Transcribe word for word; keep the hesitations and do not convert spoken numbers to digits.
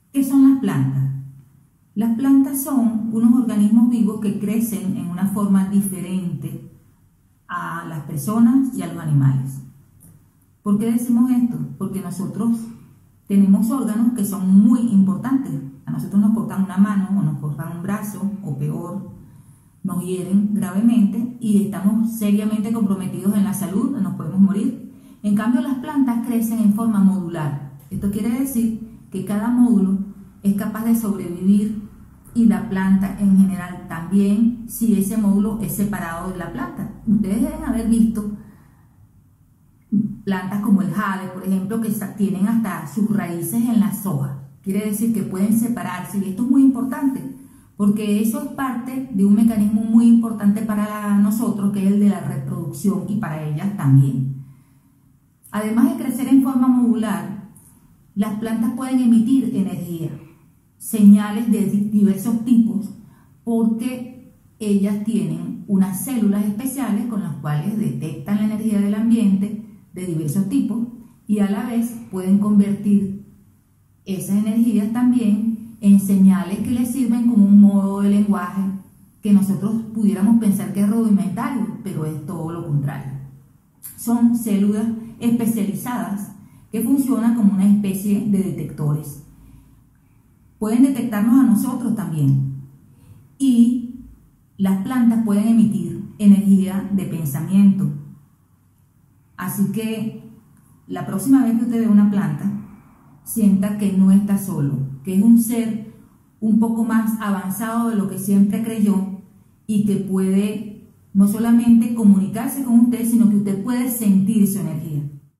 ¿Qué son las plantas? Las plantas son unos organismos vivos que crecen en una forma diferente a las personas y a los animales. ¿Por qué decimos esto? Porque nosotros tenemos órganos que son muy importantes. A nosotros nos cortan una mano o nos cortan un brazo o peor, nos hieren gravemente y estamos seriamente comprometidos en la salud, nos podemos morir. En cambio, las plantas crecen en forma modular. Esto quiere decir que cada módulo es capaz de sobrevivir y la planta en general también, si ese módulo es separado de la planta. Ustedes deben haber visto plantas como el jade, por ejemplo, que tienen hasta sus raíces en las hojas. Quiere decir que pueden separarse y esto es muy importante porque eso es parte de un mecanismo muy importante para nosotros, que es el de la reproducción, y para ellas también. Además de crecer en forma modular, las plantas pueden emitir energía, señales de diversos tipos, porque ellas tienen unas células especiales con las cuales detectan la energía del ambiente de diversos tipos y a la vez pueden convertir esas energías también en señales que les sirven como un modo de lenguaje que nosotros pudiéramos pensar que es rudimentario, pero es todo lo contrario. Son células especializadas que funcionan como una especie de detectores. Pueden detectarnos a nosotros también. Y las plantas pueden emitir energía de pensamiento. Así que la próxima vez que usted vea una planta, sienta que no está solo, que es un ser un poco más avanzado de lo que siempre creyó y que puede no solamente comunicarse con usted, sino que usted puede sentir su energía.